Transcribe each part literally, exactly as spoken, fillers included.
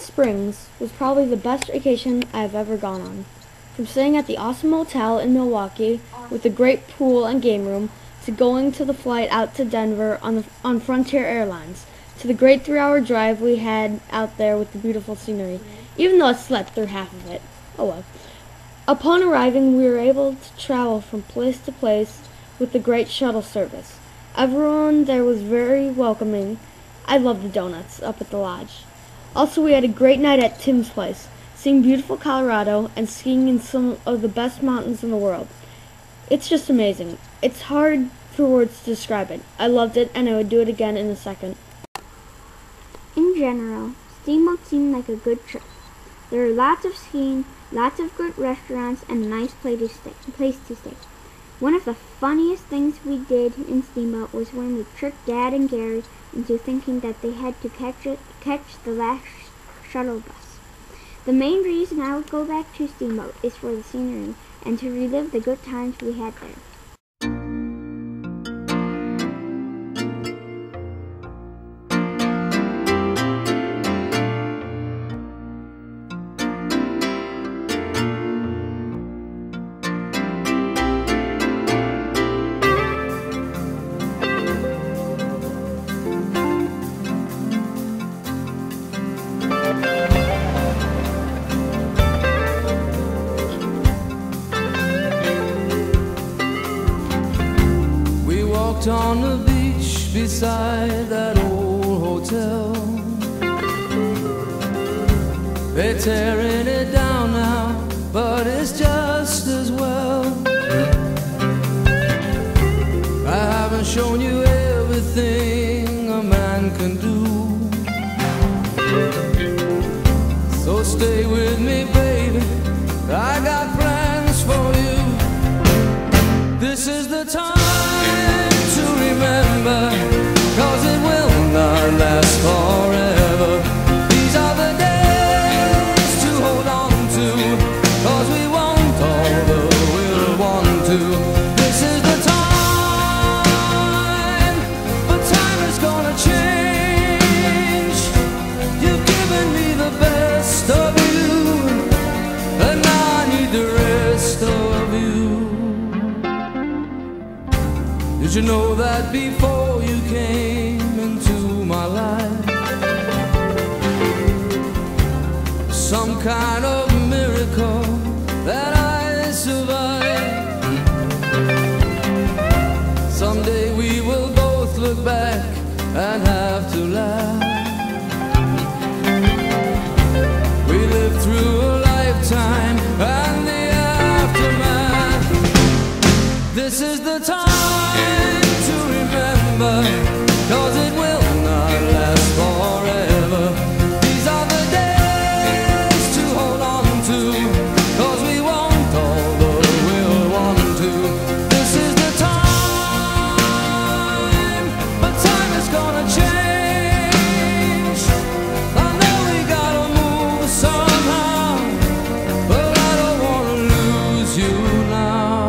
Springs was probably the best vacation I've ever gone on. From staying at the awesome motel in Milwaukee with a great pool and game room, to going to the flight out to Denver on the on Frontier Airlines, to the great three-hour drive we had out there with the beautiful scenery, even though I slept through half of it. Oh well. Upon arriving, we were able to travel from place to place with the great shuttle service. Everyone there was very welcoming. I loved the donuts up at the lodge. Also, we had a great night at Tim's place, seeing beautiful Colorado and skiing in some of the best mountains in the world. It's just amazing. It's hard for words to describe it. I loved it, and I would do it again in a second. In general, Steamboat seemed like a good trip. There were lots of skiing, lots of good restaurants, and a nice place to stay. Place to stay. One of the funniest things we did in Steamboat was when we tricked Dad and Gary into thinking that they had to catch it, catch the last shuttle bus. The main reason I would go back to Steamboat is for the scenery and to relive the good times we had there. On the beach beside that old hotel, they're tearing it down now, but it's just as well. I haven't shown you everything a man can do, so stay with me, baby, I got plans for you. This is the time to remember, cause it will not last forever. These are the days to hold on to, cause we want all the we'll want to. This is the time, but time is gonna change. You've given me the best of you, and now I need the rest of you. Did you know that before you came into my life, some kind of miracle that I survived? Someday we will both look back and have to laugh. We lived through a lifetime and the aftermath. This is the time to remember, cause it will not last forever. These are the days to hold on to, cause we want all the we'll want to. This is the time, but time is gonna change. I know we gotta move somehow, but I don't wanna lose you now.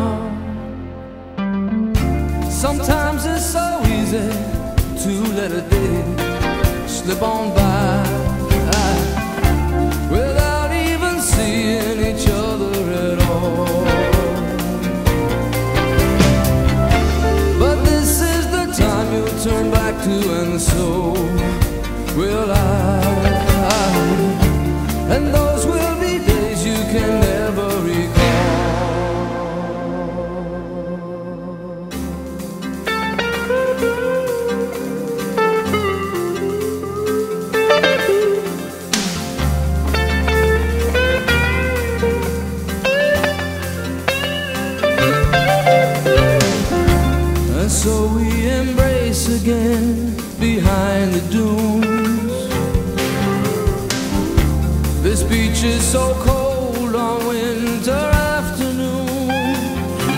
Sometimes it's so easy to let a day slip on by without even seeing each other at all. But this is the time you'll turn back to, and so will I. And those will be days you can never recall. So we embrace again behind the dunes. This beach is so cold on winter afternoons.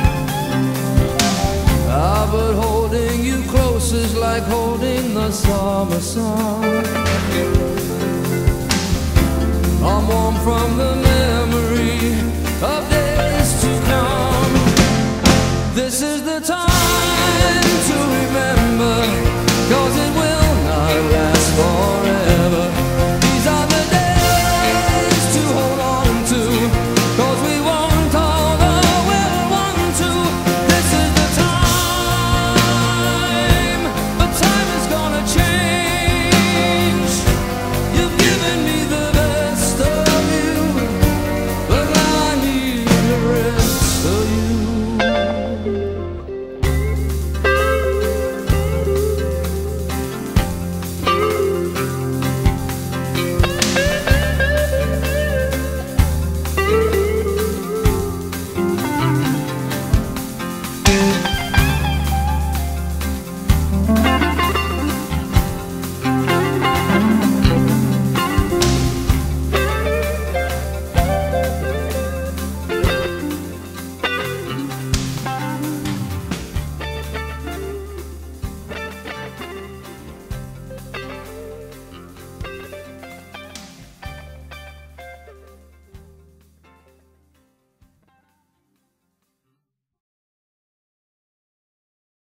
Ah, but holding you close is like holding the summer sun. I'm warm from the